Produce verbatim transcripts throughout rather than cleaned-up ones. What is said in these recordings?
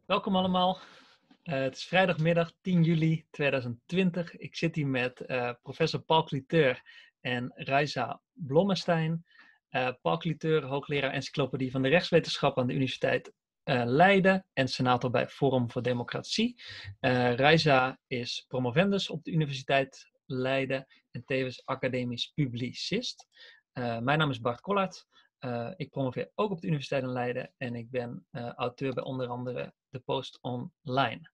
Welkom allemaal. Uh, het is vrijdagmiddag tien juli tweeduizend twintig. Ik zit hier met uh, professor Paul Cliteur en Raisa Blommestein. Uh, Paul Cliteur, hoogleraar encyclopedie van de rechtswetenschap aan de Universiteit uh, Leiden en senator bij Forum voor Democratie. Uh, Raisa is promovendus op de Universiteit Leiden en tevens academisch publicist. Uh, mijn naam is Bart Kollard. Uh, ik promoveer ook op de Universiteit in Leiden en ik ben uh, auteur bij onder andere de Post Online.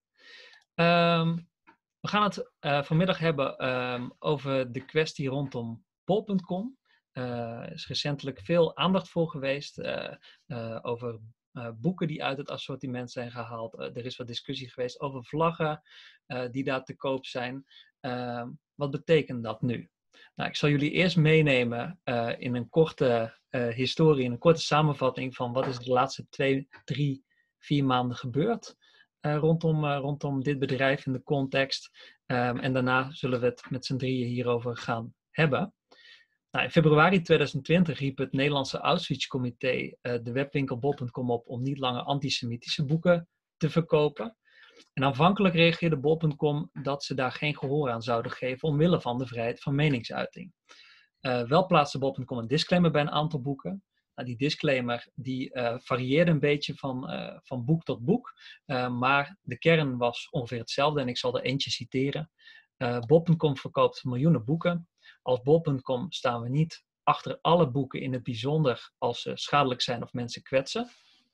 Um, we gaan het uh, vanmiddag hebben um, over de kwestie rondom bol punt com. Uh, er is recentelijk veel aandacht voor geweest uh, uh, over uh, boeken die uit het assortiment zijn gehaald. Uh, er is wat discussie geweest over vlaggen uh, die daar te koop zijn. Uh, wat betekent dat nu? Nou, ik zal jullie eerst meenemen uh, in een korte uh, historie, in een korte samenvatting van wat is er de laatste twee, drie, vier maanden gebeurd uh, rondom, uh, rondom dit bedrijf in de context. Um, en daarna zullen we het met z'n drieën hierover gaan hebben. Nou, in februari tweeduizend twintig riep het Nederlandse Auschwitz-comité uh, de webwinkel bol punt com op om niet langer antisemitische boeken te verkopen. En aanvankelijk reageerde bol punt com dat ze daar geen gehoor aan zouden geven omwille van de vrijheid van meningsuiting. Uh, wel plaatste bol punt com een disclaimer bij een aantal boeken. Nou, die disclaimer die, uh, varieerde een beetje van, uh, van boek tot boek, uh, maar de kern was ongeveer hetzelfde en ik zal er eentje citeren. Uh, bol punt com verkoopt miljoenen boeken. Als bol punt com staan we niet achter alle boeken in het bijzonder als ze schadelijk zijn of mensen kwetsen.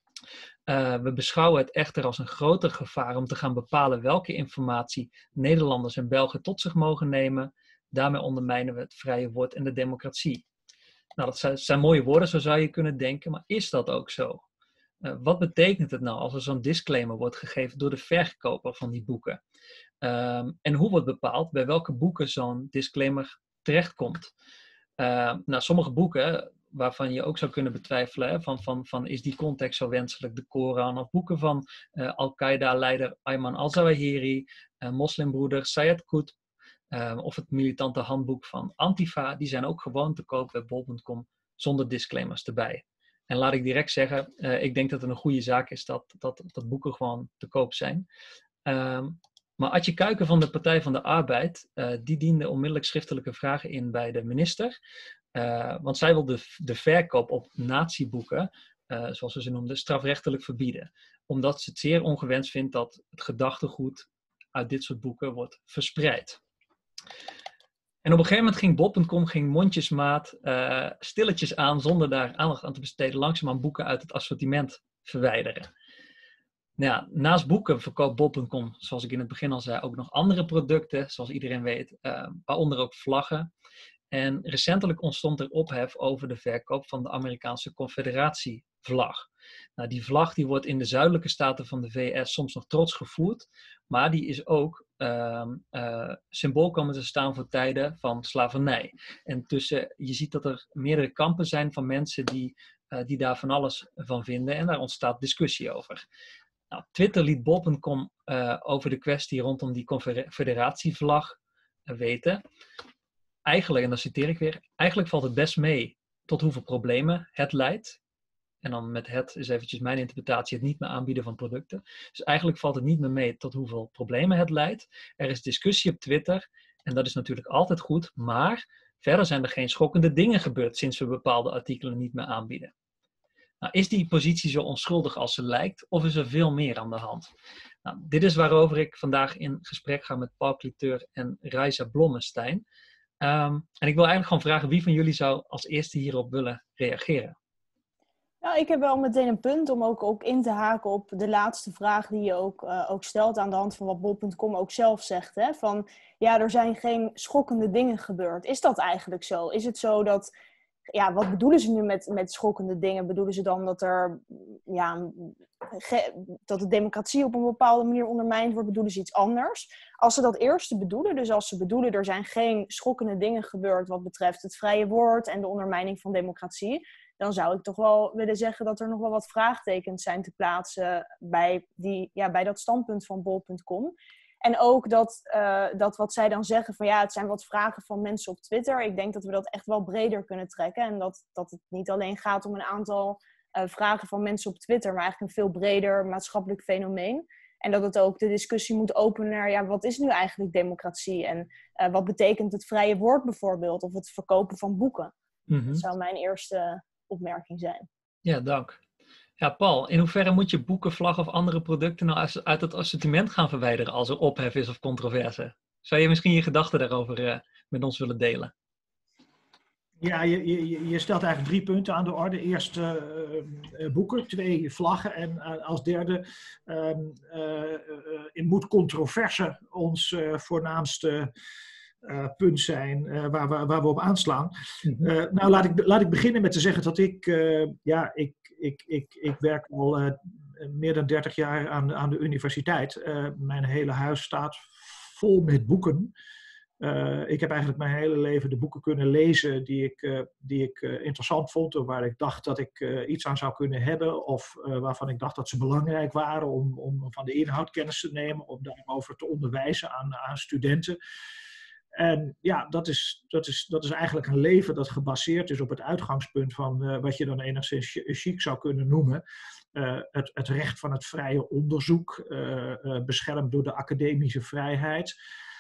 Uh, we beschouwen het echter als een groter gevaar om te gaan bepalen welke informatie Nederlanders en Belgen tot zich mogen nemen. Daarmee ondermijnen we het vrije woord en de democratie. Nou, dat zijn, zijn mooie woorden, zo zou je kunnen denken, maar is dat ook zo? Uh, wat betekent het nou als er zo'n disclaimer wordt gegeven door de verkoper van die boeken? Um, en hoe wordt bepaald bij welke boeken zo'n disclaimer terechtkomt? Uh, nou, sommige boeken waarvan je ook zou kunnen betwijfelen, hè, van, van, van is die context zo wenselijk, de Koran, of boeken van uh, Al-Qaeda-leider Ayman al-Zawahiri, uh, moslimbroeder Sayed Qutb, uh, of het militante handboek van Antifa, die zijn ook gewoon te koop bij bol punt com zonder disclaimers erbij. En laat ik direct zeggen, uh, ik denk dat het een goede zaak is dat, dat, dat boeken gewoon te koop zijn. Um, Maar Adje Kuiken van de Partij van de Arbeid, uh, die diende onmiddellijk schriftelijke vragen in bij de minister. Uh, want zij wil de, de verkoop op naziboeken, uh, zoals ze ze noemden, strafrechtelijk verbieden. Omdat ze het zeer ongewenst vindt dat het gedachtegoed uit dit soort boeken wordt verspreid. En op een gegeven moment ging bol punt com ging mondjesmaat uh, stilletjes aan, zonder daar aandacht aan te besteden, langzaamaan boeken uit het assortiment verwijderen. Nou ja, naast boeken verkoopt bol punt com, zoals ik in het begin al zei, ook nog andere producten, zoals iedereen weet, uh, waaronder ook vlaggen. En recentelijk ontstond er ophef over de verkoop van de Amerikaanse Confederatievlag. Nou, die vlag die wordt in de zuidelijke staten van de V S soms nog trots gevoerd, maar die is ook uh, uh, symbool komen te staan voor tijden van slavernij. En tussen, je ziet dat er meerdere kampen zijn van mensen die, uh, die daar van alles van vinden en daar ontstaat discussie over. Nou, Twitter liet bol punt com uh, over de kwestie rondom die confederatievlag uh, weten. Eigenlijk, en dan citeer ik weer, eigenlijk valt het best mee tot hoeveel problemen het leidt. En dan met het is eventjes mijn interpretatie het niet meer aanbieden van producten. Dus eigenlijk valt het niet meer mee tot hoeveel problemen het leidt. Er is discussie op Twitter en dat is natuurlijk altijd goed, maar verder zijn er geen schokkende dingen gebeurd sinds we bepaalde artikelen niet meer aanbieden. Nou, is die positie zo onschuldig als ze lijkt, of is er veel meer aan de hand? Nou, dit is waarover ik vandaag in gesprek ga met Paul Cliteur en Raisa Blommestein. Um, en ik wil eigenlijk gewoon vragen wie van jullie zou als eerste hierop willen reageren. Nou, ik heb wel meteen een punt om ook, ook in te haken op de laatste vraag die je ook, uh, ook stelt aan de hand van wat bol punt com ook zelf zegt. Hè? Van, ja, er zijn geen schokkende dingen gebeurd. Is dat eigenlijk zo? Is het zo dat, ja, wat bedoelen ze nu met, met schokkende dingen? Bedoelen ze dan dat er, ja, ge, dat de democratie op een bepaalde manier ondermijnd wordt? Bedoelen ze iets anders? Als ze dat eerste bedoelen, dus als ze bedoelen er zijn geen schokkende dingen gebeurd wat betreft het vrije woord en de ondermijning van democratie, dan zou ik toch wel willen zeggen dat er nog wel wat vraagtekens zijn te plaatsen bij, die, ja, bij dat standpunt van bol punt com. En ook dat, uh, dat wat zij dan zeggen van ja, het zijn wat vragen van mensen op Twitter. Ik denk dat we dat echt wel breder kunnen trekken. En dat, dat het niet alleen gaat om een aantal uh, vragen van mensen op Twitter, maar eigenlijk een veel breder maatschappelijk fenomeen. En dat het ook de discussie moet openen naar, ja, wat is nu eigenlijk democratie? En uh, wat betekent het vrije woord bijvoorbeeld? Of het verkopen van boeken? Mm-hmm. Dat zou mijn eerste opmerking zijn. Ja, dank. Ja, Paul, in hoeverre moet je boeken, vlaggen of andere producten nou uit het assortiment gaan verwijderen als er ophef is of controverse? Zou je misschien je gedachten daarover uh, met ons willen delen? Ja, je, je, je stelt eigenlijk drie punten aan de orde. Eerst uh, uh, boeken, twee vlaggen en uh, als derde uh, uh, uh, moet controverse ons uh, voornaamste uh, punt zijn uh, waar, we, waar we op aanslaan. Uh, nou, laat ik, laat ik beginnen met te zeggen dat ik, uh, ja, ik, ik, ik, ik werk al uh, meer dan dertig jaar aan, aan de universiteit. Uh, mijn hele huis staat vol met boeken. Uh, ik heb eigenlijk mijn hele leven de boeken kunnen lezen die ik, uh, die ik uh, interessant vond. Of waar ik dacht dat ik uh, iets aan zou kunnen hebben. Of uh, waarvan ik dacht dat ze belangrijk waren om, om van de inhoud kennis te nemen. Om daarover te onderwijzen aan, aan studenten. En ja, dat is, dat, is, dat is eigenlijk een leven dat gebaseerd is op het uitgangspunt van uh, wat je dan enigszins chic zou kunnen noemen. Uh, het, het recht van het vrije onderzoek, uh, uh, beschermd door de academische vrijheid.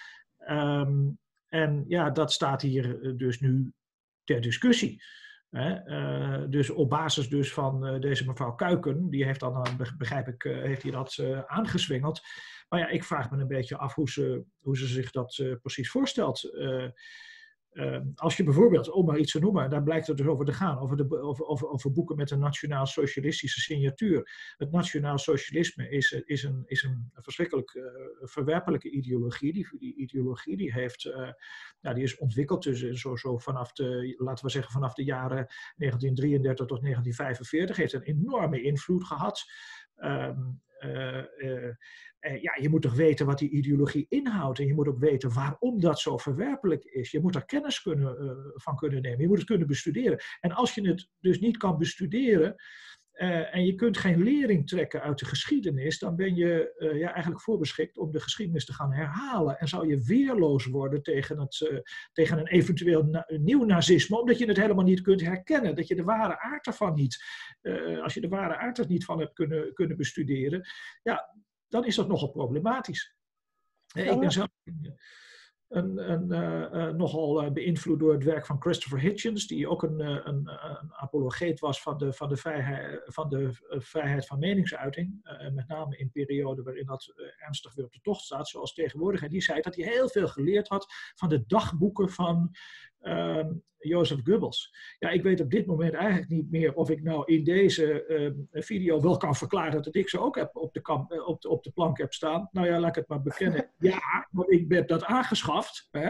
Um, en ja, dat staat hier dus nu ter discussie. Hè? Uh, dus op basis dus van uh, deze mevrouw Kuiken, die heeft dan, begrijp ik, uh, heeft hij dat uh, aangezwengeld. Maar ja, ik vraag me een beetje af hoe ze, hoe ze zich dat uh, precies voorstelt. Uh, Uh, als je bijvoorbeeld, om maar iets te noemen, daar blijkt het dus over te gaan, over, de, over, over, over boeken met een nationaal-socialistische signatuur. Het nationaal socialisme is, is, een, is een verschrikkelijk uh, verwerpelijke ideologie. Die, die ideologie die heeft, uh, nou, die is ontwikkeld dus zo, zo vanaf de, laten we zeggen, vanaf de jaren negentien drieëndertig tot negentien vijfenveertig, heeft een enorme invloed gehad. Um, Uh, uh, uh, ja, je moet toch weten wat die ideologie inhoudt en je moet ook weten waarom dat zo verwerpelijk is. Je moet er kennis kunnen, uh, van kunnen nemen, je moet het kunnen bestuderen. En als je het dus niet kan bestuderen uh, en je kunt geen lering trekken uit de geschiedenis, dan ben je uh, ja, eigenlijk voorbeschikt om de geschiedenis te gaan herhalen. En zou je weerloos worden tegen, het, uh, tegen een eventueel na- nieuw nazisme, omdat je het helemaal niet kunt herkennen, dat je de ware aard ervan niet, uh, als je de ware aard er niet van hebt kunnen, kunnen bestuderen, ja, dan is dat nogal problematisch. Uh, ik ben zelf een, een, uh, uh, nogal uh, beïnvloed door het werk van Christopher Hitchens, die ook een, uh, een, een apologeet was van de, van de, vrijheid, van de uh, vrijheid van meningsuiting. Uh, met name in perioden waarin dat uh, ernstig weer op de tocht staat, zoals tegenwoordig. En die zei dat hij heel veel geleerd had van de dagboeken van uh, Joseph Goebbels. Ja, ik weet op dit moment eigenlijk niet meer of ik nou in deze uh, video wel kan verklaren dat ik ze ook heb op de, kamp, uh, op, de, op de plank heb staan. Nou ja, laat ik het maar bekennen. Ja, want ik heb dat aangeschaft. Hè?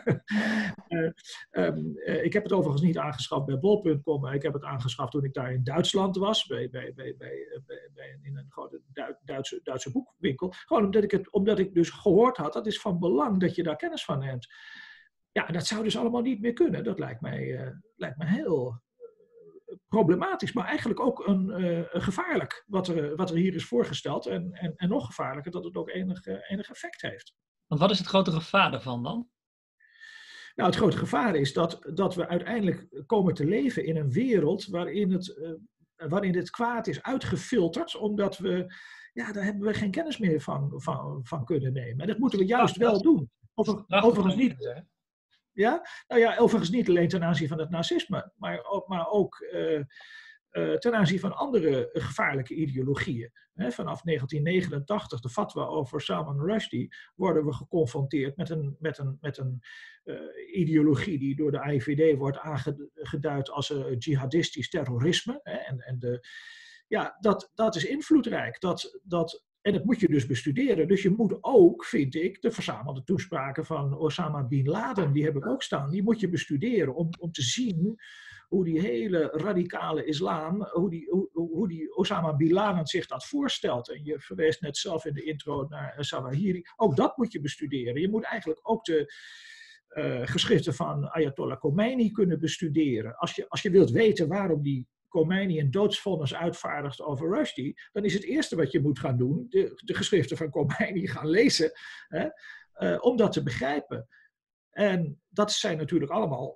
uh, um, uh, ik heb het overigens niet aangeschaft bij bol punt com, maar ik heb het aangeschaft toen ik daar in Duitsland was, bij, bij, bij, bij, bij, bij in een grote Duitse, Duitse boekwinkel. Gewoon omdat ik, het, omdat ik dus gehoord had, dat is van belang dat je daar kennis van neemt. Ja, dat zou dus allemaal niet meer kunnen. Dat lijkt mij, uh, lijkt mij heel uh, problematisch, maar eigenlijk ook een, uh, gevaarlijk wat er, wat er hier is voorgesteld. En, en, en nog gevaarlijker dat het ook enig, uh, enig effect heeft. Want wat is het grote gevaar daarvan dan? Nou, het grote gevaar is dat, dat we uiteindelijk komen te leven in een wereld waarin het, uh, waarin het kwaad is uitgefilterd, omdat we, ja, daar hebben we geen kennis meer van, van, van kunnen nemen. En dat moeten we juist wel doen. Over, overigens niet. Ja? Nou ja, overigens niet alleen ten aanzien van het nazisme, maar ook, maar ook uh, uh, ten aanzien van andere uh, gevaarlijke ideologieën. He, vanaf negentien negenentachtig, de fatwa over Salman Rushdie, worden we geconfronteerd met een, met een, met een uh, ideologie die door de I V D wordt aangeduid als uh, jihadistisch terrorisme. He, en, en de, ja, dat, dat is invloedrijk. Dat, dat, En dat moet je dus bestuderen. Dus je moet ook, vind ik, de verzamelde toespraken van Osama Bin Laden, die heb ik ook staan, die moet je bestuderen om, om te zien hoe die hele radicale islam, hoe die, hoe, hoe die Osama Bin Laden zich dat voorstelt. En je verwees net zelf in de intro naar Zawahiri. Ook dat moet je bestuderen. Je moet eigenlijk ook de uh, geschriften van Ayatollah Khomeini kunnen bestuderen. Als je, als je wilt weten waarom die Khomeini een doodsvonnis uitvaardigt over Rushdie, dan is het eerste wat je moet gaan doen, de, de geschriften van Khomeini gaan lezen, hè, uh, om dat te begrijpen. En dat zijn natuurlijk allemaal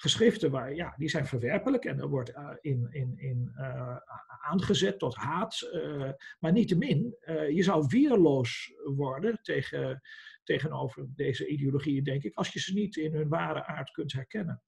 geschriften waar, ja, die zijn verwerpelijk en er wordt uh, in, in, in, uh, aangezet tot haat. Uh, maar niettemin, uh, je zou weerloos worden tegen, tegenover deze ideologieën, denk ik, als je ze niet in hun ware aard kunt herkennen.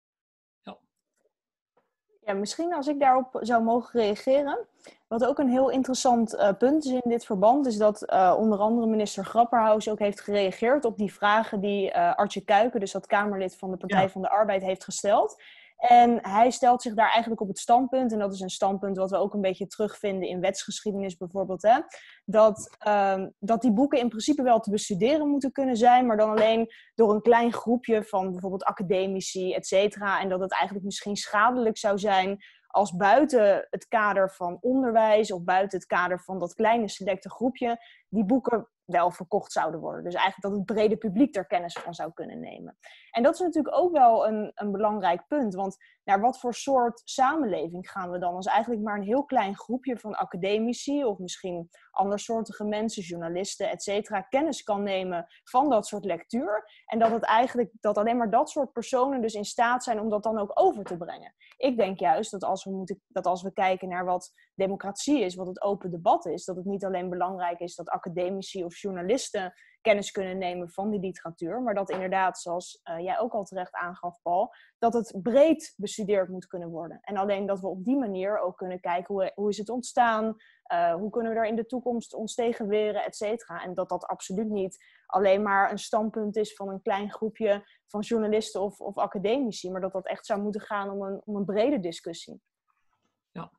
Ja, misschien als ik daarop zou mogen reageren. Wat ook een heel interessant uh, punt is in dit verband, is dat uh, onder andere minister Grapperhaus ook heeft gereageerd op die vragen die uh, Artje Kuiken, dus dat Kamerlid van de Partij ja. van de Arbeid, heeft gesteld. En hij stelt zich daar eigenlijk op het standpunt, en dat is een standpunt wat we ook een beetje terugvinden in wetsgeschiedenis bijvoorbeeld, hè, dat, uh, dat die boeken in principe wel te bestuderen moeten kunnen zijn, maar dan alleen door een klein groepje van bijvoorbeeld academici, et cetera. En dat het eigenlijk misschien schadelijk zou zijn als buiten het kader van onderwijs of buiten het kader van dat kleine selecte groepje die boeken wel verkocht zouden worden. Dus eigenlijk dat het brede publiek er kennis van zou kunnen nemen. En dat is natuurlijk ook wel een, een belangrijk punt, want naar wat voor soort samenleving gaan we dan als eigenlijk maar een heel klein groepje van academici of misschien andersoortige mensen, journalisten, et cetera, kennis kan nemen van dat soort lectuur en dat het eigenlijk, dat alleen maar dat soort personen dus in staat zijn om dat dan ook over te brengen. Ik denk juist dat als we, moeten, dat als we kijken naar wat democratie is, wat het open debat is, dat het niet alleen belangrijk is dat academici of journalisten kennis kunnen nemen van die literatuur, maar dat inderdaad, zoals uh, jij ook al terecht aangaf, Paul, dat het breed bestudeerd moet kunnen worden. En alleen dat we op die manier ook kunnen kijken hoe, hoe is het ontstaan, uh, hoe kunnen we er in de toekomst ons tegen weren, et cetera. En dat dat absoluut niet alleen maar een standpunt is van een klein groepje van journalisten of, of academici, maar dat dat echt zou moeten gaan om een, om een brede discussie. Ja,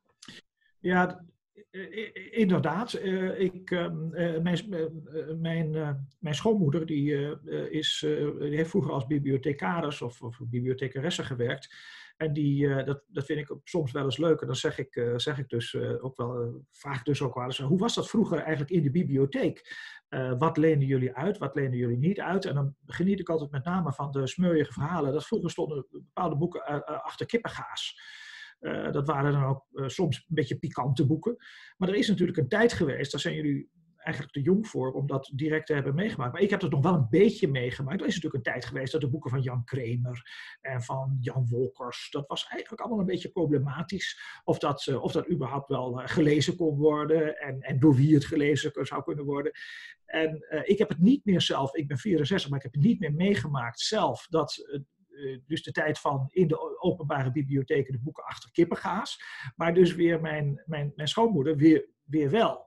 ja. Inderdaad, ik, mijn, mijn, mijn schoonmoeder die, is, die heeft vroeger als bibliothecaris of, of bibliothecaresse gewerkt. En die, dat, dat vind ik soms wel eens leuk. En dan zeg ik, zeg ik dus ook wel, vraag ik dus ook wel eens, hoe was dat vroeger eigenlijk in de bibliotheek? Uh, wat leenden jullie uit, wat leenden jullie niet uit? En dan geniet ik altijd met name van de smeuïge verhalen. Dat vroeger stonden bepaalde boeken uh, achter kippengaas. Uh, dat waren dan ook uh, soms een beetje pikante boeken. Maar er is natuurlijk een tijd geweest, daar zijn jullie eigenlijk te jong voor om dat direct te hebben meegemaakt. Maar ik heb dat nog wel een beetje meegemaakt. Er is natuurlijk een tijd geweest dat de boeken van Jan Kramer en van Jan Wolkers, dat was eigenlijk allemaal een beetje problematisch. Of dat, uh, of dat überhaupt wel uh, gelezen kon worden en, en door wie het gelezen zou kunnen worden. En uh, ik heb het niet meer zelf, ik ben vierenzestig, maar ik heb het niet meer meegemaakt zelf dat... Uh, Dus de tijd van in de openbare bibliotheken de boeken achter kippengaas. Maar dus weer mijn, mijn, mijn schoonmoeder weer, weer wel.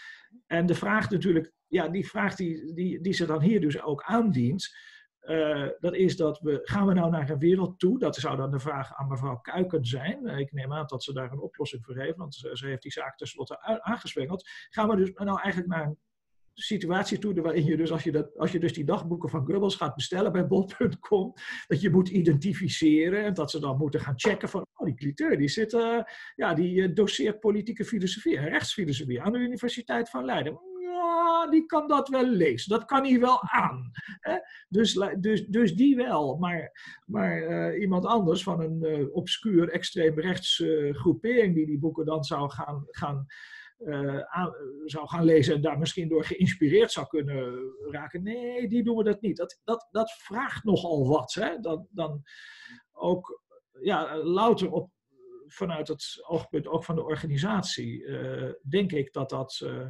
En de vraag natuurlijk, ja, die vraag die, die, die ze dan hier dus ook aandient. Uh, dat is dat we, gaan we nou naar een wereld toe? Dat zou dan de vraag aan mevrouw Kuiken zijn. Uh, ik neem aan dat ze daar een oplossing voor heeft, want ze, ze heeft die zaak tenslotte aangezwengeld. Gaan we dus nou eigenlijk naar een situatie toe waarin je dus, als je, dat, als je dus die dagboeken van Goebbels gaat bestellen bij bol punt com, dat je moet identificeren en dat ze dan moeten gaan checken van, oh, die Cliteur, die zit, uh, ja, die uh, doseert politieke filosofie en rechtsfilosofie aan de Universiteit van Leiden. Ja, die kan dat wel lezen, dat kan hij wel aan. Hè? Dus, dus, dus die wel, maar, maar uh, iemand anders van een uh, obscuur extreem rechts uh, groepering die die boeken dan zou gaan, gaan Uh, aan, zou gaan lezen en daar misschien door geïnspireerd zou kunnen raken. Nee, die doen we dat niet. Dat, dat, dat vraagt nogal wat. Hè? Dan, dan ook ja, louter op, vanuit het oogpunt ook van de organisatie, uh, denk ik dat dat... Uh...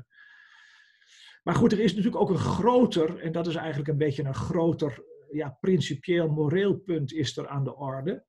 Maar goed, er is natuurlijk ook een groter, en dat is eigenlijk een beetje een groter, ja, principieel moreel punt is er aan de orde.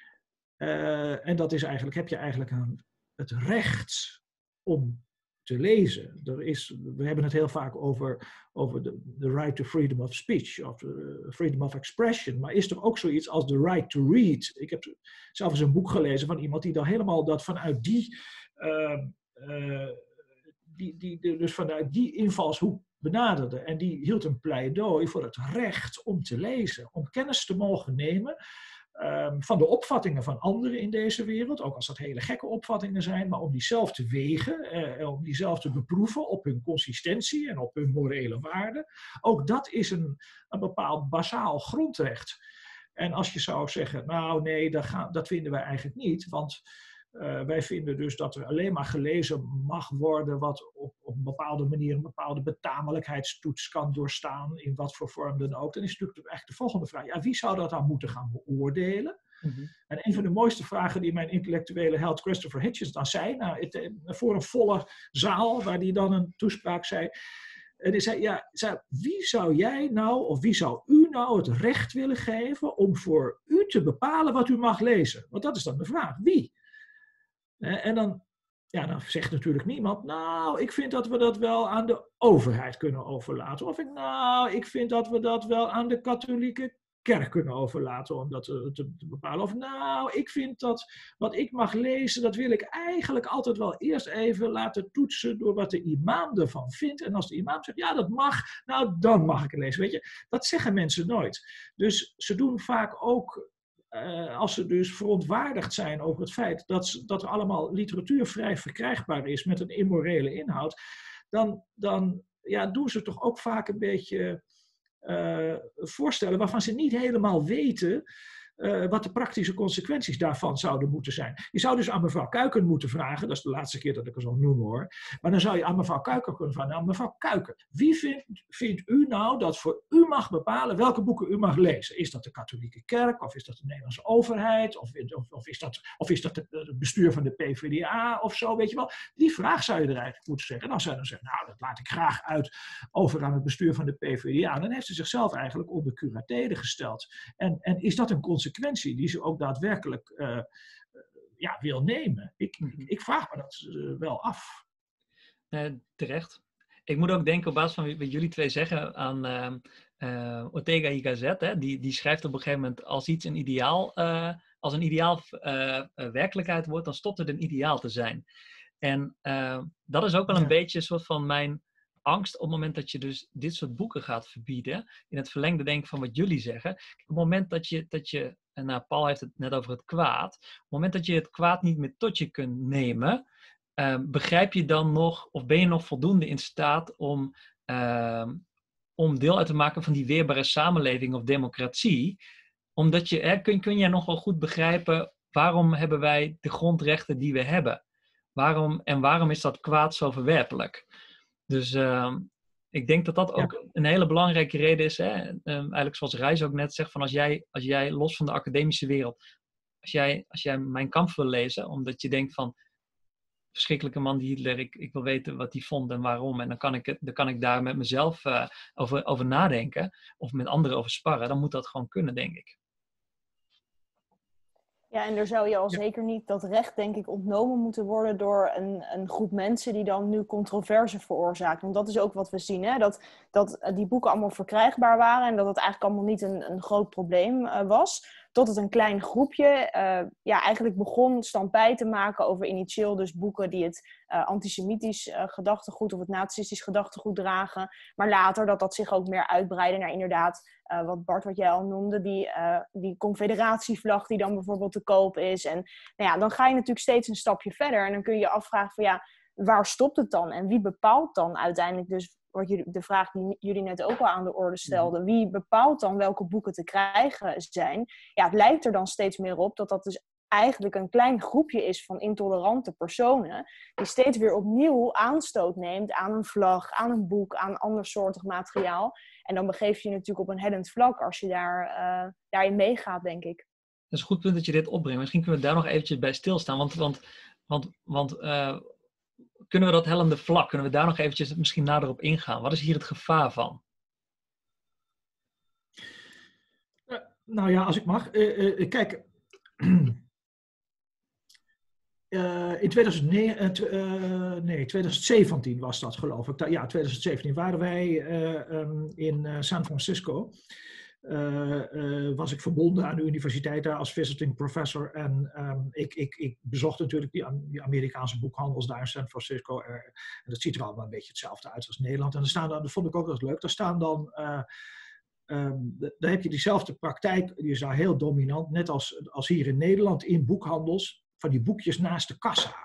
Uh, en dat is eigenlijk, heb je eigenlijk een, het recht om te lezen. Er is, we hebben het heel vaak over, over de, the right to freedom of speech, of uh, freedom of expression, maar is er ook zoiets als the right to read? Ik heb zelf eens een boek gelezen van iemand die dan helemaal dat vanuit die, uh, uh, die, die, dus vanuit die invalshoek benaderde. En die hield een pleidooi voor het recht om te lezen, om kennis te mogen nemen Um, van de opvattingen van anderen in deze wereld, ook als dat hele gekke opvattingen zijn, maar om die zelf te wegen, eh, om die zelf te beproeven op hun consistentie en op hun morele waarde. Ook dat is een, een bepaald basaal grondrecht. En als je zou zeggen, nou nee, dat, gaan, dat vinden wij eigenlijk niet, want uh, wij vinden dus dat er alleen maar gelezen mag worden wat op, op een bepaalde manier een bepaalde betamelijkheidstoets kan doorstaan, in wat voor vorm dan ook. Dan is natuurlijk eigenlijk de volgende vraag, ja, wie zou dat dan moeten gaan beoordelen? Mm-hmm. En een van de mooiste vragen die mijn intellectuele held Christopher Hitchens dan zei, nou, het, voor een volle zaal, waar hij dan een toespraak zei. En hij zei, ja, zei, wie zou jij nou, of wie zou u nou het recht willen geven om voor u te bepalen wat u mag lezen? Want dat is dan de vraag, wie? En dan, ja, dan zegt natuurlijk niemand, nou, ik vind dat we dat wel aan de overheid kunnen overlaten. Of ik, nou, ik vind dat we dat wel aan de katholieke kerk kunnen overlaten om dat te, te, te bepalen. Of nou, ik vind dat wat ik mag lezen, dat wil ik eigenlijk altijd wel eerst even laten toetsen door wat de imam ervan vindt. En als de imam zegt, ja, dat mag, nou, dan mag ik het lezen. Weet je, dat zeggen mensen nooit. Dus ze doen vaak ook, uh, als ze dus verontwaardigd zijn over het feit dat, ze, dat er allemaal literatuur vrij verkrijgbaar is met een immorele inhoud, dan, dan ja, doen ze toch ook vaak een beetje Uh, voorstellen waarvan ze niet helemaal weten uh, wat de praktische consequenties daarvan zouden moeten zijn. Je zou dus aan mevrouw Kuiken moeten vragen, dat is de laatste keer dat ik het zo noem hoor, maar dan zou je aan mevrouw Kuiken kunnen vragen, nou mevrouw Kuiken, wie vindt, vindt u nou dat voor u mag bepalen welke boeken u mag lezen? Is dat de katholieke kerk, of is dat de Nederlandse overheid, of, of, of, is, dat, of is dat het bestuur van de P V D A of zo, weet je wel? Die vraag zou je er eigenlijk moeten zeggen. En dan zou je dan zeggen, nou dat laat ik graag uit over aan het bestuur van de P V D A. En dan heeft ze zichzelf eigenlijk onder curatele gesteld. En, en is dat een consequentie die ze ook daadwerkelijk uh, ja, wil nemen? Ik, ik, ik vraag me dat uh, wel af. Uh, terecht. Ik moet ook denken op basis van wat jullie twee zeggen aan uh, uh, Ortega y Gasset. Hè? Die, die schrijft op een gegeven moment als iets een ideaal, uh, als een ideaal uh, uh, werkelijkheid wordt, dan stopt het een ideaal te zijn. En uh, dat is ook wel een ja. beetje een soort van mijn angst op het moment dat je dus dit soort boeken gaat verbieden. In het verlengde denk ik van wat jullie zeggen. Op het moment dat je, dat je en nou, Paul heeft het net over het kwaad. Op het moment dat je het kwaad niet meer tot je kunt nemen, uh, begrijp je dan nog, of ben je nog voldoende in staat om, uh, om deel uit te maken van die weerbare samenleving of democratie? Omdat je, hè, kun, kun jij nog wel goed begrijpen, waarom hebben wij de grondrechten die we hebben? Waarom, en waarom is dat kwaad zo verwerpelijk? Dus uh, ik denk dat dat ook ja. een hele belangrijke reden is. Hè? Um, eigenlijk zoals Reis ook net zegt, van als jij, als jij los van de academische wereld, als jij, als jij Mein Kampf wil lezen, omdat je denkt van, verschrikkelijke man die Hitler, ik, ik wil weten wat hij vond en waarom. En dan kan ik, dan kan ik daar met mezelf uh, over, over nadenken, of met anderen over sparren. Dan moet dat gewoon kunnen, denk ik. Ja, en er zou je al ja. zeker niet dat recht, denk ik, ontnomen moeten worden door een, een groep mensen die dan nu controverse veroorzaakt. Want dat is ook wat we zien, hè? Dat, dat die boeken allemaal verkrijgbaar waren en dat het eigenlijk allemaal niet een, een groot probleem uh, was. Tot het een klein groepje uh, ja, eigenlijk begon stampij te maken over initieel dus boeken die het uh, antisemitisch uh, gedachtegoed of het nazistisch gedachtegoed dragen. Maar later dat dat zich ook meer uitbreidde naar inderdaad, uh, wat Bart, wat jij al noemde, die, uh, die confederatievlag die dan bijvoorbeeld te koop is. En nou ja, dan ga je natuurlijk steeds een stapje verder en dan kun je je afvragen van ja, waar stopt het dan? En wie bepaalt dan uiteindelijk dus, wat jullie, de vraag die jullie net ook al aan de orde stelden, wie bepaalt dan welke boeken te krijgen zijn? Ja, het lijkt er dan steeds meer op dat dat dus eigenlijk een klein groepje is van intolerante personen, die steeds weer opnieuw aanstoot neemt aan een vlag, aan een boek, aan andersoortig materiaal. En dan begeef je je natuurlijk op een hellend vlak als je daar, uh, daarin meegaat, denk ik. Dat is een goed punt dat je dit opbrengt. Misschien kunnen we daar nog eventjes bij stilstaan, want, want, want, want uh, kunnen we dat hellende vlak, kunnen we daar nog eventjes misschien nader op ingaan? Wat is hier het gevaar van? Uh, nou ja, als ik mag. Uh, uh, kijk, uh, in tweeduizend negen, uh, nee, tweeduizend zeventien was dat, geloof ik. Ja, tweeduizend zeventien waren wij uh, um, in uh, San Francisco. Uh, uh, was ik verbonden aan de universiteit daar als visiting professor. En um, ik, ik, ik bezocht natuurlijk die, die Amerikaanse boekhandels daar in San Francisco. Uh, en dat ziet er allemaal een beetje hetzelfde uit als Nederland. En er staan dan, dat vond ik ook wel leuk, daar staan dan... Uh, um, daar heb je diezelfde praktijk, die is daar heel dominant, net als, als hier in Nederland in boekhandels, van die boekjes naast de kassa.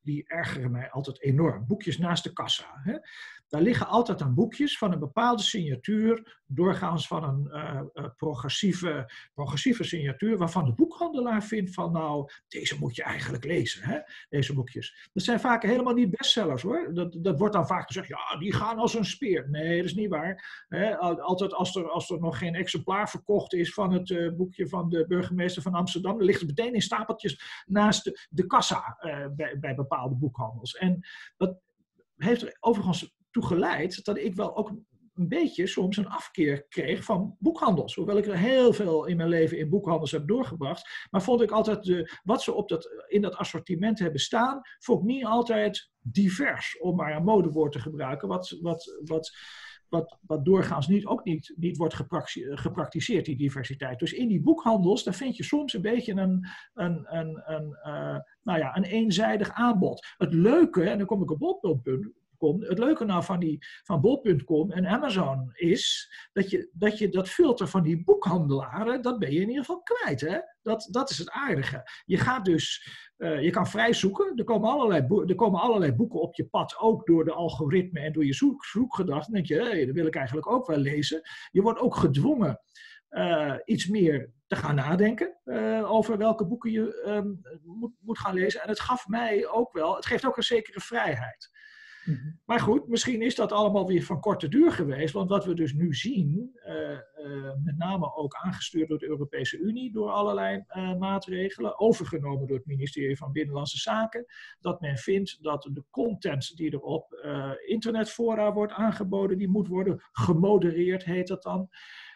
die ergeren mij altijd enorm. Boekjes naast de kassa. Hè? Daar liggen altijd aan boekjes van een bepaalde signatuur, doorgaans van een uh, uh, progressieve, progressieve signatuur, waarvan de boekhandelaar vindt van nou, deze moet je eigenlijk lezen, hè? Deze boekjes. Dat zijn vaak helemaal niet bestsellers hoor. Dat, dat wordt dan vaak gezegd, ja, die gaan als een speer. Nee, dat is niet waar. Hè? Altijd als er, als er nog geen exemplaar verkocht is van het uh, boekje van de burgemeester van Amsterdam, dan ligt het meteen in stapeltjes naast de, de kassa uh, bij, bij bepaalde boekhandels. En dat heeft er overigens toe geleid dat ik wel ook een beetje soms een afkeer kreeg van boekhandels. Hoewel ik er heel veel in mijn leven in boekhandels heb doorgebracht. Maar vond ik altijd de, wat ze op dat, in dat assortiment hebben staan, vond ik niet altijd divers, om maar een modewoord te gebruiken. Wat, wat, wat, wat, wat doorgaans niet, ook niet, niet wordt gepraktiseerd, die diversiteit. Dus in die boekhandels, daar vind je soms een beetje een, een, een, een, uh, nou ja, een eenzijdig aanbod. Het leuke, en dan kom ik op bol.com, het leuke nou van, die, van bol punt com en Amazon is dat je, dat je dat filter van die boekhandelaren, dat ben je in ieder geval kwijt. Hè? Dat, dat is het aardige. Je gaat dus, uh, je kan vrij zoeken. Er komen, allerlei boe- er komen allerlei boeken op je pad, ook door de algoritme en door je zoek, zoekgedachte. Dan denk je, hé, hey, dat wil ik eigenlijk ook wel lezen. Je wordt ook gedwongen uh, iets meer te gaan nadenken uh, over welke boeken je um, moet, moet gaan lezen. En het gaf mij ook wel, het geeft ook een zekere vrijheid. Maar goed, misschien is dat allemaal weer van korte duur geweest. Want wat we dus nu zien, uh, uh, met name ook aangestuurd door de Europese Unie, door allerlei uh, maatregelen, overgenomen door het ministerie van Binnenlandse Zaken, dat men vindt dat de content die er op uh, internetfora wordt aangeboden, die moet worden gemodereerd, heet dat dan.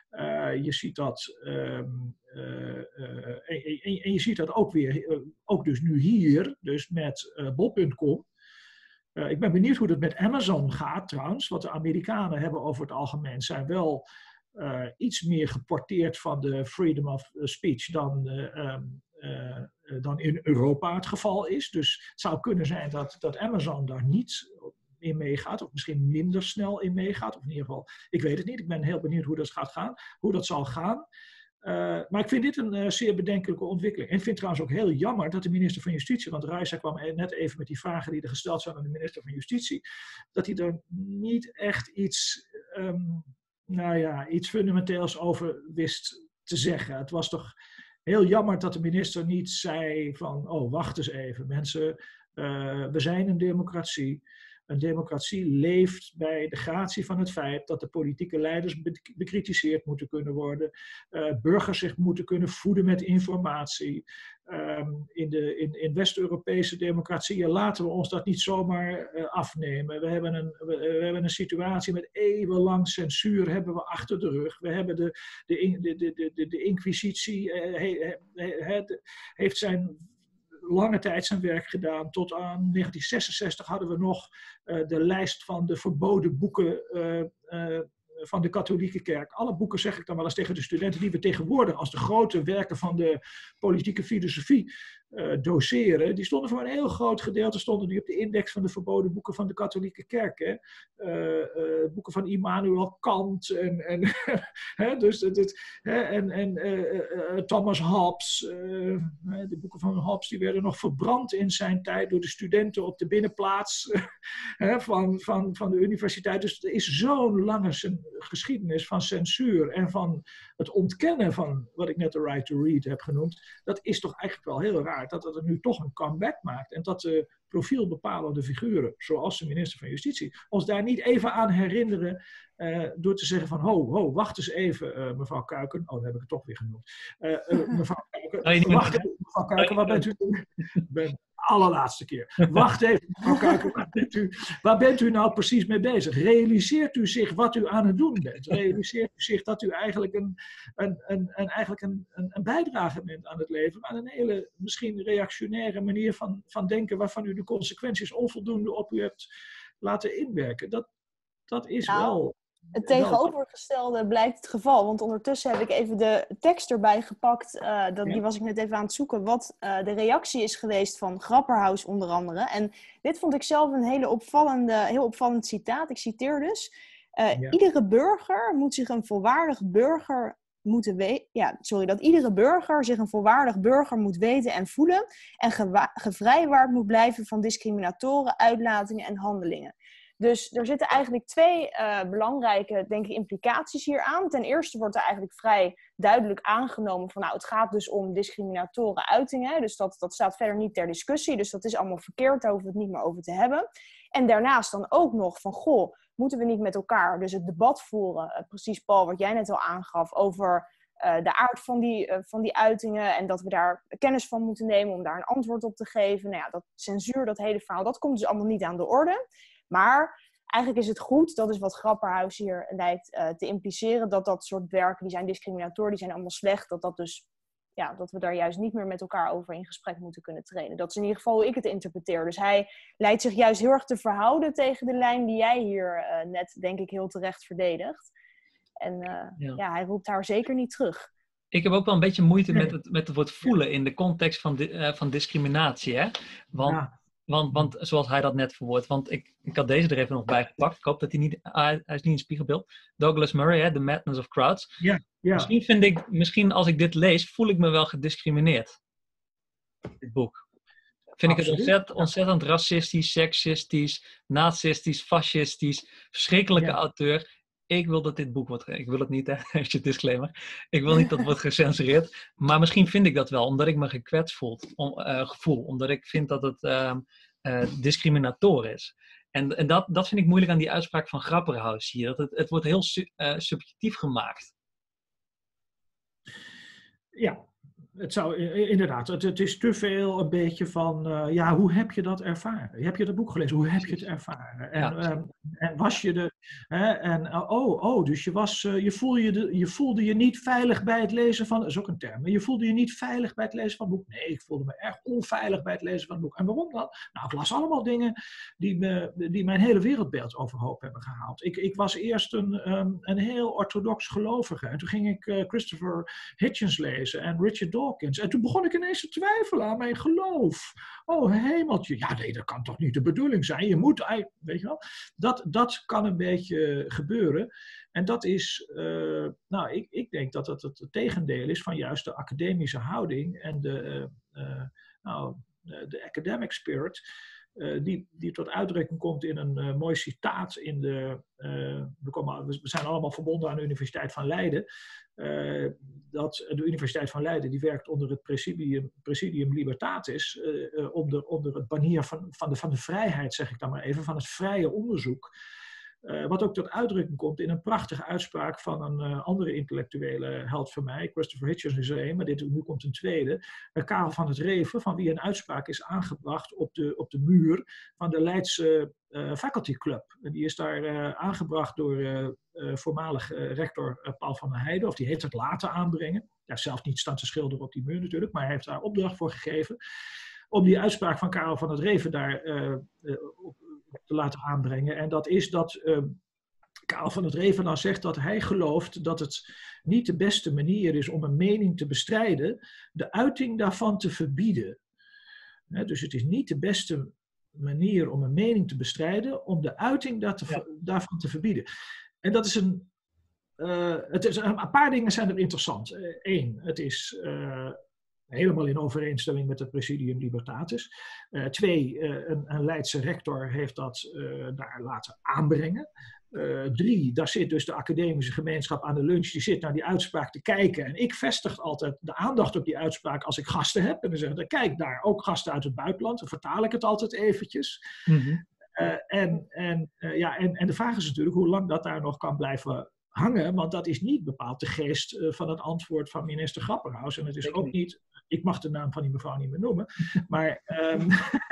Uh, je ziet dat, um, uh, uh, en, en, en je ziet dat ook weer, uh, ook dus nu hier, dus met uh, bol punt com. Uh, ik ben benieuwd hoe het met Amazon gaat trouwens. Wat de Amerikanen hebben over het algemeen zijn wel uh, iets meer geporteerd van de freedom of speech dan, uh, um, uh, dan in Europa het geval is. Dus het zou kunnen zijn dat, dat Amazon daar niet in meegaat, of misschien minder snel in meegaat. Of in ieder geval, ik weet het niet. Ik ben heel benieuwd hoe dat gaat gaan, hoe dat zal gaan. Uh, maar ik vind dit een uh, zeer bedenkelijke ontwikkeling. En ik vind trouwens ook heel jammer dat de minister van Justitie, want Raisa kwam net even met die vragen die er gesteld zijn aan de minister van Justitie, dat hij er niet echt iets, um, nou ja, iets fundamenteels over wist te zeggen. Het was toch heel jammer dat de minister niet zei van, oh, wacht eens even mensen, uh, we zijn een democratie. Een democratie leeft bij de gratie van het feit dat de politieke leiders bekritiseerd moeten kunnen worden. Uh, burgers zich moeten kunnen voeden met informatie. Um, in, de, in, in West-Europese democratieën laten we ons dat niet zomaar uh, afnemen. We hebben, een, we, we hebben een situatie met eeuwenlang censuur hebben we achter de rug. We hebben de, de, de, de, de, de inquisitie uh, he, he, he, heeft zijn lange tijd zijn werk gedaan. Tot aan negentien zesenzestig hadden we nog uh, de lijst van de verboden boeken uh, uh, van de katholieke kerk. Alle boeken, zeg ik dan wel eens tegen de studenten, die we tegenwoordig als de grote werken van de politieke filosofie uh, doseren, die stonden voor een heel groot gedeelte stonden die op de index van de verboden boeken van de katholieke kerk. Hè? Uh, uh, boeken van Immanuel Kant en, en, hè, dus dit, hè, en, en uh, uh, Thomas Hobbes. Uh, de boeken van Hobbes die werden nog verbrand in zijn tijd door de studenten op de binnenplaats uh, van, van, van de universiteit. Dus er is zo'n lange geschiedenis van censuur en van het ontkennen van wat ik net de right to read heb genoemd. Dat is toch eigenlijk wel heel raar dat het er nu toch een comeback maakt en dat de profielbepalende figuren, zoals de minister van Justitie, ons daar niet even aan herinneren uh, door te zeggen van ho, ho, wacht eens even uh, mevrouw Kuiken. Oh, dan heb ik het toch weer genoemd. Uh, uh, mevrouw Kuiken, wacht even mevrouw Kuiken, waar bent u? Ben, allerlaatste keer. Wacht even, mevrouw Kuiken, waar bent, u, waar bent u nou precies mee bezig? Realiseert u zich wat u aan het doen bent? Realiseert u zich dat u eigenlijk een, een, een, een, eigenlijk een, een, een bijdrage bent aan het leven, aan een hele misschien reactionaire manier van, van denken waarvan u de consequenties onvoldoende op u hebt laten inwerken? Dat, dat is nou, wel... Het tegenovergestelde blijkt het geval, want ondertussen heb ik even de tekst erbij gepakt, uh, dat, ja. die was ik net even aan het zoeken, wat uh, de reactie is geweest van Grapperhaus onder andere. En dit vond ik zelf een hele opvallende, heel opvallend citaat, ik citeer dus. Uh, ja. Iedere burger moet zich een volwaardig burger moeten we- ja, sorry, dat iedere burger zich een volwaardig burger moet weten en voelen en gewa- gevrijwaard moet blijven van discriminatoren, uitlatingen en handelingen. Dus er zitten eigenlijk twee uh, belangrijke, denk ik, implicaties hier aan. Ten eerste wordt er eigenlijk vrij duidelijk aangenomen van, nou, het gaat dus om discriminatoren uitingen. Dus dat, dat staat verder niet ter discussie. Dus dat is allemaal verkeerd, daar hoeven we het niet meer over te hebben. En daarnaast dan ook nog van, goh, moeten we niet met elkaar dus het debat voeren, uh, precies Paul, wat jij net al aangaf, over uh, de aard van die, uh, van die uitingen en dat we daar kennis van moeten nemen om daar een antwoord op te geven. Nou ja, dat censuur, dat hele verhaal, dat komt dus allemaal niet aan de orde. Maar eigenlijk is het goed, dat is wat Grapperhaus hier lijkt uh, te impliceren, dat dat soort werken, die zijn discriminator, die zijn allemaal slecht, dat dat dus, ja, dat we daar juist niet meer met elkaar over in gesprek moeten kunnen treden. Dat is in ieder geval hoe ik het interpreteer. Dus hij lijkt zich juist heel erg te verhouden tegen de lijn die jij hier uh, net, denk ik, heel terecht verdedigt. En uh, ja. ja, hij roept haar zeker niet terug. Ik heb ook wel een beetje moeite met het, met het woord voelen in de context van, di- uh, van discriminatie. Hè? Want, ja. want, want zoals hij dat net verwoordt, want ik, ik had deze er even nog bij gepakt. Ik hoop dat hij niet, uh, hij is niet een spiegelbeeld. Douglas Murray, hè, The Madness of Crowds. Ja, ja. Misschien vind ik, misschien als ik dit lees, voel ik me wel gediscrimineerd. Dit boek. Vind Absoluut. ik het ontzettend, ontzettend racistisch, seksistisch, nazistisch, fascistisch, verschrikkelijke ja. auteur. Ik wil dat dit boek wordt... Ik wil het niet, hè, als je disclaimer. Ik wil niet dat het wordt gecensureerd. Maar misschien vind ik dat wel, omdat ik me gekwetst voel. Om, uh, gevoel omdat ik vind dat het uh, uh, discriminator is. En, en dat, dat vind ik moeilijk aan die uitspraak van Grapperhaus hier. Dat het, het wordt heel su- uh, subjectief gemaakt. Ja. Het zou inderdaad, het, het is te veel een beetje van, uh, ja, hoe heb je dat ervaren? Heb je dat boek gelezen? Hoe heb je het ervaren? En, ja. um, en was je de, hè, en uh, oh, oh, dus je was, uh, je, voelde je, de, je voelde je niet veilig bij het lezen van, dat is ook een term, je voelde je niet veilig bij het lezen van het boek. Nee, ik voelde me erg onveilig bij het lezen van het boek. En waarom dan? Nou, ik las allemaal dingen die, me, die mijn hele wereldbeeld overhoop hebben gehaald. Ik, ik was eerst een, um, een heel orthodox gelovige en toen ging ik uh, Christopher Hitchens lezen en Richard Dawkins. En toen begon ik ineens te twijfelen aan mijn geloof. Oh, hemeltje. Ja, nee, dat kan toch niet de bedoeling zijn. Je moet, weet je wel. Dat, dat kan een beetje gebeuren. En dat is, uh, nou, ik, ik denk dat dat het, het tegendeel is van juist de academische houding en de, uh, uh, nou, de academic spirit. Uh, die, die tot uitdrukking komt in een uh, mooi citaat in de, uh, we, komen, we zijn allemaal verbonden aan de Universiteit van Leiden. Uh, dat de Universiteit van Leiden die werkt onder het Presidium, Presidium Libertatis, uh, uh, onder, onder het banier van, van, de, van de vrijheid, zeg ik dan maar even, van het vrije onderzoek. Uh, wat ook tot uitdrukking komt in een prachtige uitspraak van een uh, andere intellectuele held van mij. Christopher Hitchens is er een, maar dit, nu komt een tweede. Uh, Karel van het Reven, van wie een uitspraak is aangebracht op de, op de muur van de Leidse uh, Faculty Club. En die is daar uh, aangebracht door uh, uh, voormalig uh, rector uh, Paul van der Heijden, of die heeft het laten aanbrengen. Hij heeft zelf niet staan te schilderen op die muur natuurlijk, maar hij heeft daar opdracht voor gegeven. Om die uitspraak van Karel van het Reven daar uh, uh, op te laten aanbrengen. En dat is dat uh, Karel van het Reven dan zegt dat hij gelooft dat het niet de beste manier is om een mening te bestrijden, de uiting daarvan te verbieden. He, dus het is niet de beste manier om een mening te bestrijden, om de uiting daar te, ja. daarvan te verbieden. En dat is een, uh, het is, een paar dingen zijn er interessant. Eén, uh, het is uh, helemaal in overeenstemming met het Presidium Libertatis. Uh, twee, uh, een, een Leidse rector heeft dat uh, daar laten aanbrengen. Uh, drie, daar zit dus de academische gemeenschap aan de lunch, die zit naar die uitspraak te kijken. En ik vestig altijd de aandacht op die uitspraak als ik gasten heb. En dan zeg ik, kijk daar, ook gasten uit het buitenland. Dan vertaal ik het altijd eventjes. Mm-hmm. Uh, en, en, uh, ja, en, en de vraag is natuurlijk hoe lang dat daar nog kan blijven hangen. Want dat is niet bepaald de geest uh, van het antwoord van minister Grapperhaus. En het is ook niet, ik mag de naam van die mevrouw niet meer noemen. Maar um,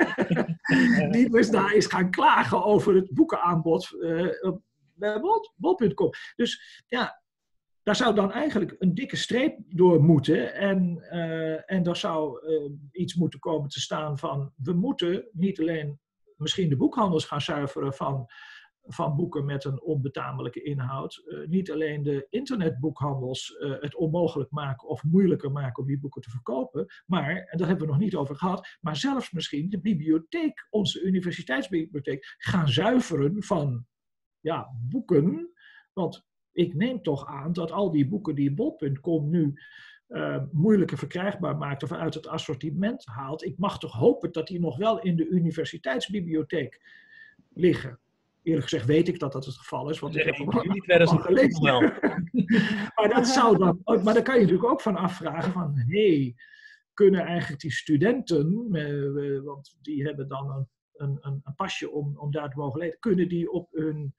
die dus daar is gaan klagen over het boekenaanbod uh, bij bol punt com. Dus ja, daar zou dan eigenlijk een dikke streep door moeten. En, uh, en daar zou uh, iets moeten komen te staan van, we moeten niet alleen misschien de boekhandels gaan zuiveren van, van boeken met een onbetamelijke inhoud. Uh, niet alleen de internetboekhandels uh, het onmogelijk maken of moeilijker maken om die boeken te verkopen. Maar, en daar hebben we nog niet over gehad, maar zelfs misschien de bibliotheek, onze universiteitsbibliotheek, gaan zuiveren van ja, boeken. Want ik neem toch aan dat al die boeken die bol punt com nu uh, moeilijker verkrijgbaar maakt of uit het assortiment haalt, ik mag toch hopen dat die nog wel in de universiteitsbibliotheek liggen. Eerlijk gezegd weet ik dat dat het geval is, want ik heb hem niet tweeduizend gelezen. Wel. maar, dat zou dan, maar daar kan je natuurlijk ook van afvragen van, hé, hey, kunnen eigenlijk die studenten, uh, want die hebben dan een, een, een pasje om, om daar te mogen lezen, kunnen die op hun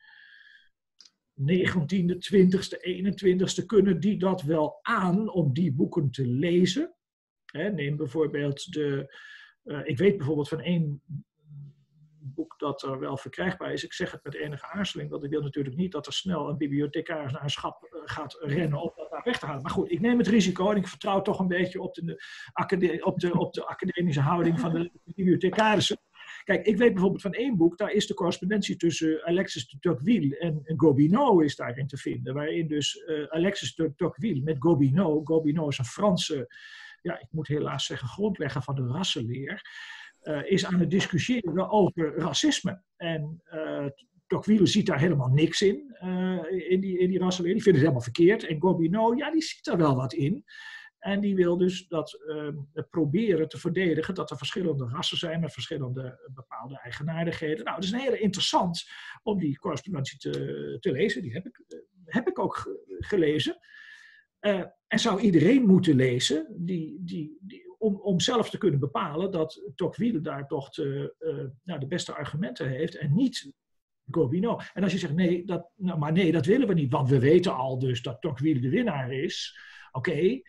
negentiende, twintigste, eenentwintigste, kunnen die dat wel aan om die boeken te lezen? Hè, neem bijvoorbeeld de, uh, ik weet bijvoorbeeld van één boek dat er wel verkrijgbaar is. Ik zeg het met enige aarzeling, want ik wil natuurlijk niet dat er snel een bibliothecaris naar een schap gaat rennen om dat daar weg te halen. Maar goed, ik neem het risico en ik vertrouw toch een beetje op de, acade- op de, op de academische houding van de bibliothecarissen. Kijk, ik weet bijvoorbeeld van één boek, daar is de correspondentie tussen Alexis de Tocqueville en Gobineau is daarin te vinden. Waarin dus uh, Alexis de Tocqueville met Gobineau, Gobineau is een Franse, ja, ik moet helaas zeggen, grondlegger van de rassenleer, uh, is aan het discussiëren over racisme. En uh, Tocqueville ziet daar helemaal niks in, uh, in, die, in die rassenleer. Die vindt het helemaal verkeerd. En Gobineau, ja, die ziet er wel wat in. En die wil dus dat uh, proberen te verdedigen dat er verschillende rassen zijn met verschillende bepaalde eigenaardigheden. Nou, het is een hele interessant om die correspondentie te, te lezen. Die heb ik, uh, heb ik ook ge- gelezen. Uh, en zou iedereen moeten lezen die, die, die, om, om zelf te kunnen bepalen dat Tocqueville daar toch te, uh, nou, de beste argumenten heeft en niet Gobineau. En als je zegt, nee, dat, nou, maar nee, dat willen we niet, want we weten al dus dat Tocqueville de winnaar is. Oké. Okay.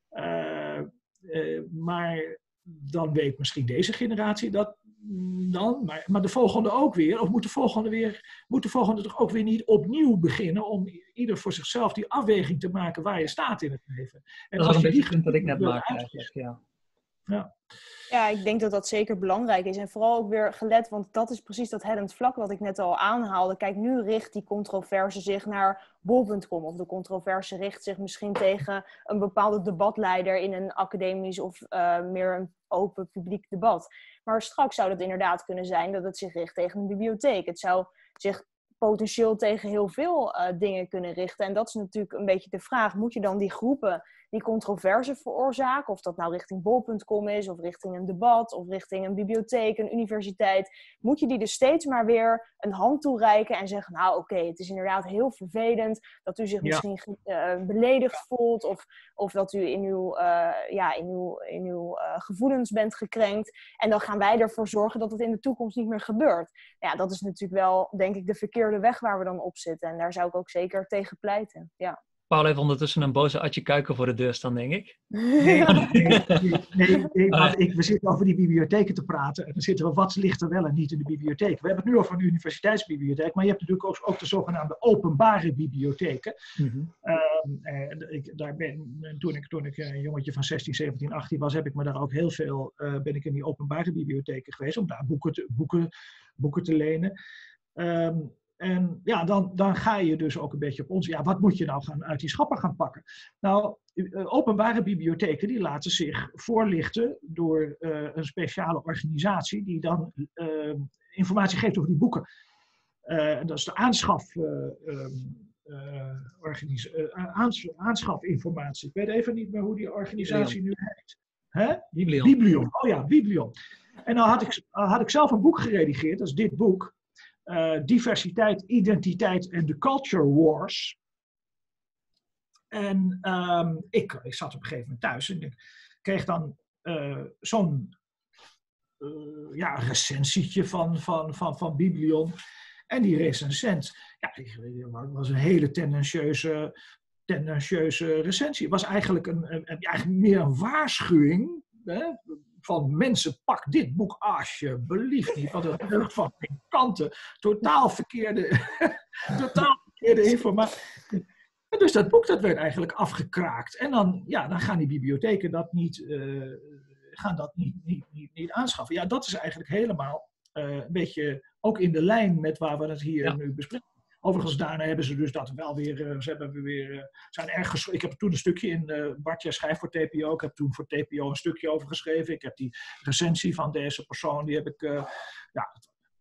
Uh, uh, maar dan weet misschien deze generatie dat dan, maar, maar de volgende ook weer, of moet de volgende weer, moet de volgende toch ook weer niet opnieuw beginnen om ieder voor zichzelf die afweging te maken waar je staat in het leven. En dat is als een je beetje die het punt dat ik net maakte eigenlijk, ja. Ja. Ja, ik denk dat dat zeker belangrijk is. En vooral ook weer gelet, want dat is precies dat hellend vlak wat ik net al aanhaalde. Kijk, nu richt die controverse zich naar bol punt com. Of de controverse richt zich misschien tegen een bepaalde debatleider in een academisch of uh, meer een open publiek debat. Maar straks zou het inderdaad kunnen zijn dat het zich richt tegen een bibliotheek. Het zou zich potentieel tegen heel veel uh, dingen kunnen richten. En dat is natuurlijk een beetje de vraag. Moet je dan die groepen die controverse veroorzaken, of dat nou richting bol punt com is, of richting een debat, of richting een bibliotheek, een universiteit, moet je die dus steeds maar weer een hand toereiken en zeggen, nou oké, okay, het is inderdaad heel vervelend dat u zich Ja. misschien uh, beledigd voelt, of, of dat u in uw, uh, ja, in uw, in uw uh, gevoelens bent gekrenkt. En dan gaan wij ervoor zorgen dat het in de toekomst niet meer gebeurt. Ja, dat is natuurlijk wel, denk ik, de verkeerde weg waar we dan op zitten. En daar zou ik ook zeker tegen pleiten, ja. Paul heeft ondertussen een boze Adje Kuiken voor de deur staan, denk ik. Nee, nee, nee, nee, nee want ik, we zitten over die bibliotheken te praten. En dan zitten we, wat ligt er wel en niet in de bibliotheek? We hebben het nu over een universiteitsbibliotheek, maar je hebt natuurlijk ook, ook de zogenaamde openbare bibliotheken. Mm-hmm. Um, en ik, daar ben, toen, ik, toen ik een jongetje van zestien, zeventien, achttien was, heb ik me daar ook heel veel, uh, ben ik in die openbare bibliotheken geweest, om daar boeken te, boeken, boeken te lenen. Um, En ja, dan, dan ga je dus ook een beetje op ons. Ja, wat moet je nou gaan, uit die schappen gaan pakken? Nou, openbare bibliotheken die laten zich voorlichten door uh, een speciale organisatie die dan uh, informatie geeft over die boeken. Uh, dat is de aanschaf, uh, uh, organis- uh, aans- aanschafinformatie. Ik weet even niet meer hoe die organisatie Biblion. nu heet. Hè? Biblion. Biblion. Oh ja, Biblion. En dan had ik, had ik zelf een boek geredigeerd, dat is dit boek. Uh, diversiteit, identiteit en de culture wars. En um, ik, ik zat op een gegeven moment thuis en ik kreeg dan uh, zo'n uh, ja, recensietje van, van, van, van Biblion. En die recensent, ja, die was een hele tendentieuze, tendentieuze recensie. Het was eigenlijk, een, een, eigenlijk meer een waarschuwing, hè, van mensen, pak dit boek alsjeblieft niet, want het deugt van geen kanten. Totaal verkeerde, totaal verkeerde informatie. En dus dat boek dat werd eigenlijk afgekraakt. En dan, ja, dan gaan die bibliotheken dat niet, uh, gaan dat niet, niet, niet, niet aanschaffen. Ja, dat is eigenlijk helemaal uh, een beetje ook in de lijn met waar we het hier ja. nu bespreken. Overigens, daarna hebben ze dus dat wel weer, uh, ze hebben weer, uh, zijn erg ges- ik heb toen een stukje in, uh, Bart, jij schrijft voor T P O, ik heb toen voor T P O een stukje over geschreven, ik heb die recensie van deze persoon, die heb ik, uh, ja,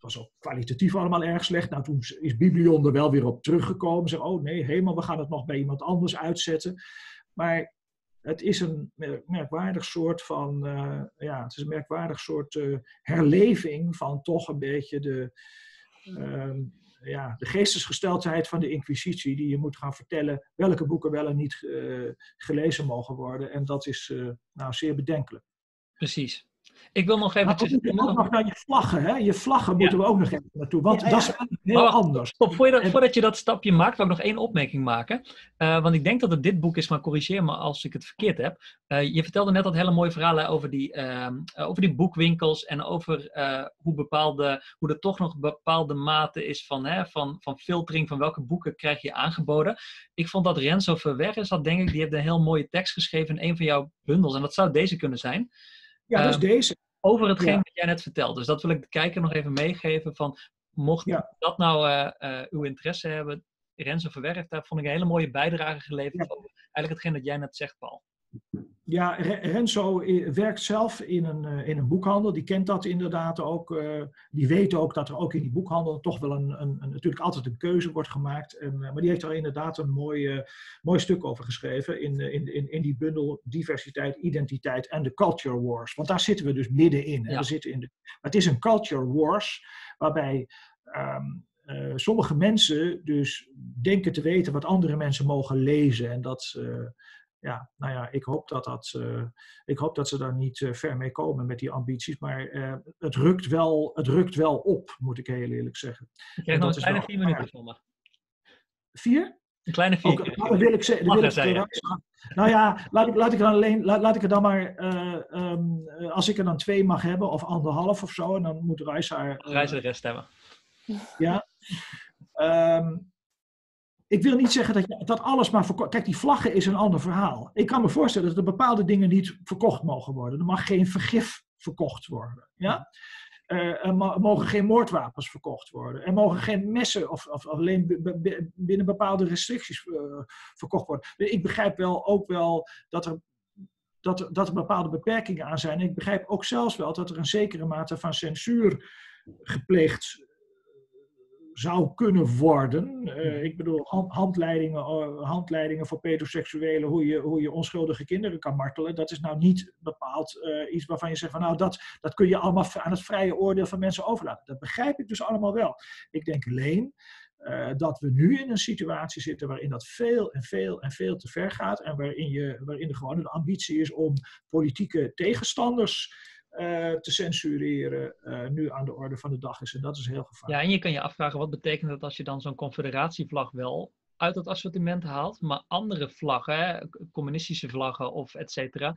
was ook kwalitatief allemaal erg slecht. Nou, toen is Biblion er wel weer op teruggekomen. Zei, oh nee, helemaal, we gaan het nog bij iemand anders uitzetten. Maar het is een merkwaardig soort van, uh, ja, het is een merkwaardig soort uh, herleving van toch een beetje de, uh, ja, de geestesgesteldheid van de Inquisitie, die je moet gaan vertellen welke boeken wel en niet uh, gelezen mogen worden. En dat is uh, nou zeer bedenkelijk. Precies. Ik wil nog even... We moeten ook nog naar je vlaggen, hè? Je vlaggen moeten ja. we ook nog even naartoe, want ja, ja. dat is heel maar, anders. Stop, voor je dat, voordat je dat stapje maakt, wil ik nog één opmerking maken. Uh, want ik denk dat het dit boek is, maar corrigeer me als ik het verkeerd heb. Uh, je vertelde net dat hele mooie verhalen over die, uh, over die boekwinkels en over uh, hoe, bepaalde, hoe er toch nog bepaalde mate is van, hè, van, van filtering van welke boeken krijg je aangeboden. Ik vond dat Renzo Verwerres had, denk ik, die heeft een heel mooie tekst geschreven in een van jouw bundels. En dat zou deze kunnen zijn. Ja, dat is deze. Over hetgeen ja. wat jij net vertelt. Dus dat wil ik de kijker nog even meegeven. Van, mocht ja. dat nou uh, uh, uw interesse hebben, Renzo Verwerf, daar vond ik een hele mooie bijdrage geleverd. Ja. Over eigenlijk hetgeen dat jij net zegt, Paul. Ja, Renzo werkt zelf in een, in een boekhandel. Die kent dat inderdaad ook. Uh, die weet ook dat er ook in die boekhandel toch wel een, een, een, natuurlijk altijd een keuze wordt gemaakt. En, uh, maar die heeft er inderdaad een mooi, uh, mooi stuk over geschreven in, in, in, in die bundel Diversiteit, Identiteit en de Culture Wars. Want daar zitten we dus middenin. Hè? Ja. We zitten in de, het is een Culture Wars waarbij... Um, uh, sommige mensen dus denken te weten wat andere mensen mogen lezen. En dat... Uh, Ja, nou ja, ik hoop dat, dat, uh, ik hoop dat ze daar niet uh, ver mee komen met die ambities. Maar uh, het, rukt wel, het rukt wel op, moet ik heel eerlijk zeggen. Ik krijg nog een kleine wel, vier minuten van me. Vier? Een kleine vier. Okay, nou, dan wil ik zeggen. Wil ik nou ja, laat ik, laat ik, er alleen, laat, laat ik er dan maar, uh, um, als ik er dan twee mag hebben, of anderhalf of zo, en dan moet Raisa... Uh, Raisa de rest hebben. Ja. Um, Ik wil niet zeggen dat, dat alles maar verkocht... Kijk, die vlaggen is een ander verhaal. Ik kan me voorstellen dat er bepaalde dingen niet verkocht mogen worden. Er mag geen vergif verkocht worden. Ja? Uh, er mogen geen moordwapens verkocht worden. Er mogen geen messen of, of alleen b- b- binnen bepaalde restricties uh, verkocht worden. Ik begrijp wel ook wel dat er, dat, er, dat er bepaalde beperkingen aan zijn. En ik begrijp ook zelfs wel dat er een zekere mate van censuur gepleegd zou kunnen worden. Uh, ik bedoel, hand, handleidingen, uh, handleidingen voor pedoseksuelen, hoe je, hoe je onschuldige kinderen kan martelen, dat is nou niet bepaald uh, iets waarvan je zegt van nou, dat, dat kun je allemaal aan het vrije oordeel van mensen overlaten. Dat begrijp ik dus allemaal wel. Ik denk alleen uh, dat we nu in een situatie zitten waarin dat veel en veel en veel te ver gaat en waarin, je, waarin er gewoon een ambitie is om politieke tegenstanders Uh, te censureren uh, nu aan de orde van de dag is. En dat is heel gevaarlijk. Ja, en je kan je afvragen, wat betekent dat als je dan zo'n confederatievlag wel uit het assortiment haalt, maar andere vlaggen, hè, communistische vlaggen of et cetera,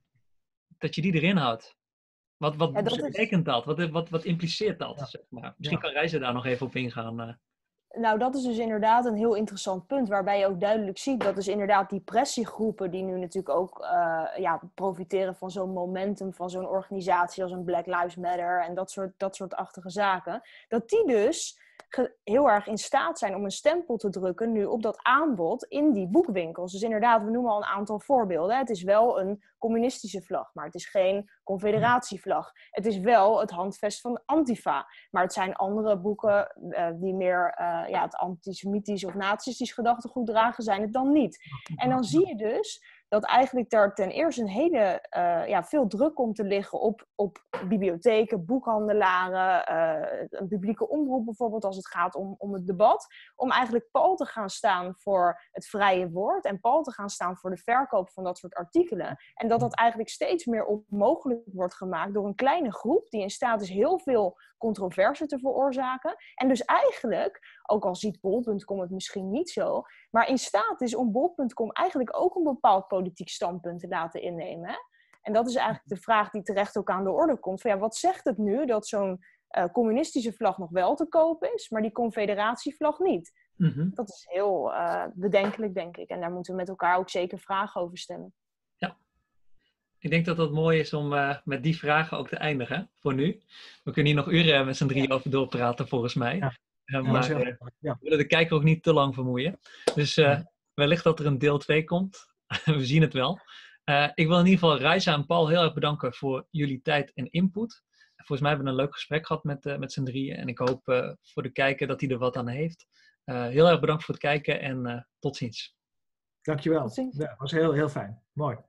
dat je die erin houdt? Wat, wat ja, dat betekent is... dat? Wat, wat, wat impliceert dat? Ja. Zeg maar? Misschien ja. kan Reisa daar nog even op ingaan. Uh. Nou, dat is dus inderdaad een heel interessant punt, waarbij je ook duidelijk ziet dat dus inderdaad die pressiegroepen die nu natuurlijk ook uh, ja, profiteren van zo'n momentum, van zo'n organisatie als een Black Lives Matter en dat soort, dat soort achtige zaken, dat die dus ge- heel erg in staat zijn om een stempel te drukken nu op dat aanbod in die boekwinkels. Dus inderdaad, we noemen al een aantal voorbeelden. Het is wel een communistische vlag, maar het is geen confederatievlag. Het is wel het handvest van Antifa, maar het zijn andere boeken uh, die meer uh, ja, het antisemitisch of nazistisch gedachtegoed dragen, zijn het dan niet. En dan zie je dus dat eigenlijk daar ten eerste een hele, uh, ja, veel druk komt te liggen op, op bibliotheken, boekhandelaren, uh, een publieke omroep bijvoorbeeld als het gaat om, om het debat, om eigenlijk pal te gaan staan voor het vrije woord en pal te gaan staan voor de verkoop van dat soort artikelen. En dat dat eigenlijk steeds meer onmogelijk wordt gemaakt door een kleine groep die in staat is heel veel controverse te veroorzaken. En dus eigenlijk, ook al ziet bol punt com het misschien niet zo, maar in staat is om bol punt com eigenlijk ook een bepaald politiek standpunt te laten innemen. Hè? En dat is eigenlijk de vraag die terecht ook aan de orde komt. Van, ja, wat zegt het nu dat zo'n uh, communistische vlag nog wel te koop is, maar die confederatievlag niet? Mm-hmm. Dat is heel uh, bedenkelijk, denk ik. En daar moeten we met elkaar ook zeker vragen over stellen. Ja. Ik denk dat het mooi is om uh, met die vragen ook te eindigen, voor nu. We kunnen hier nog uren met z'n drieën ja. over doorpraten, volgens mij. Ja. Uh, maar uh, ja. we willen de kijker ook niet te lang vermoeien. Dus uh, ja. wellicht dat er een deel twee komt. We zien het wel. Uh, ik wil in ieder geval Raisa en Paul heel erg bedanken voor jullie tijd en input. volgens mij hebben we een leuk gesprek gehad met, uh, met z'n drieën. En ik hoop uh, voor de kijker dat hij er wat aan heeft. Uh, heel erg bedankt voor het kijken en uh, tot ziens. Dankjewel. Dat was heel, heel fijn. Mooi.